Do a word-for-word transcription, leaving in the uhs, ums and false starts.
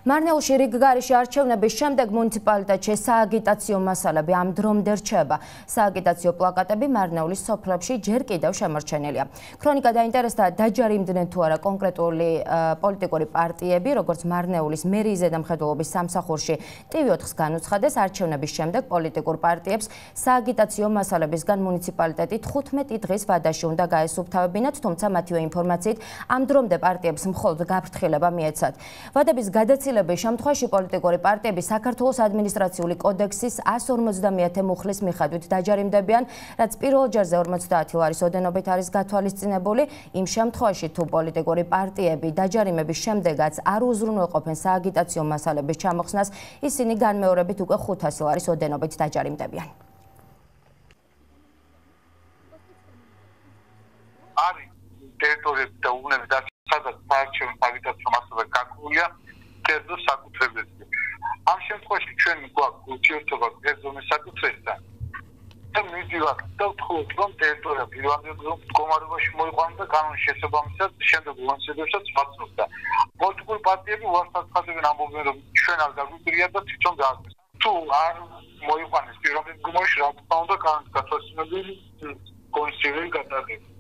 მარნეულში რიგგარიში არჩევნების შემდეგ მუნიციპალიტეტში სააგიტაციო მასალები ამ დრომდე რჩება. სააგიტაციო პლაკატები მარნეულის სოფლებში ჯერ კიდევ შემორჩენილია. ქრონიკა დაინტერესდა დაჯარიმდნენ თუ არა კონკრეტული პოლიტიკური პარტიები, როგორც მარნეულის მერიის ზედამხედველობის სამსახურში ტივ ოთხს განუცხადეს, არჩევნების შემდეგ პოლიტიკურ პარტიებს სააგიტაციო მასალებისგან მუნიციპალიტეტი თხუთმეტი დღის ვადაში უნდა გაესუფთავებინათ, თუმცა მათივე ინფორმაციით ამ დრომდე პარტიებს მხოლოდ გაფრთხილება მიეცათ. ვადების გადაცილების შემთხვევაში პოლიტიკური პარტიები საქართველოს ადმინისტრაციული კოდექსის εκατს ორმოცდამეათე მუხლის მიხედვით დაჯარიმდებიან, რაც პირველ ჯერზე ორმოცდაათი ლარის ოდენობით არის გათვალისწინებული. იმ შემთხვევაში, თუ პოლიტიკური პარტიები დაჯარიმების შემდეგაც არ უზრუნველყოფენ სააგიტაციო მასალების ჩამოხსნას, ისინი განმეორებით უკვე ხუთასი ლარის ოდენობით დაჯარიმდებიან. არის ტერიტორიები და უბნები და სადაც საარჩევნო სააგიტაციო მასალა გაკრულია კერძო საკუთრებებზე. ამ შემთხვევაში ჩვენ გვაქვს ურთიერთობა კერძონის საკუთრებასთან. და მივდივართ და ვთხოვთ, რომ ტერიტორია პირვანდელ მდგომარეობაში მოიყვანოს და კანონის შესაბამისად შემდეგ უანსებებსაც ვაცნობდა. პოლიტიკური პარტიები უარსაც ხდებიან, ამბობენ, რომ ჩვენ არ გაგვიგრია და თვითონ გააქვს. თუ არ მოიყვანეს პირვანდელ მდგომარეობაში, რა თქმა უნდა, კანონის გათვალისწინებელი კონსტიტუციური გადაღება.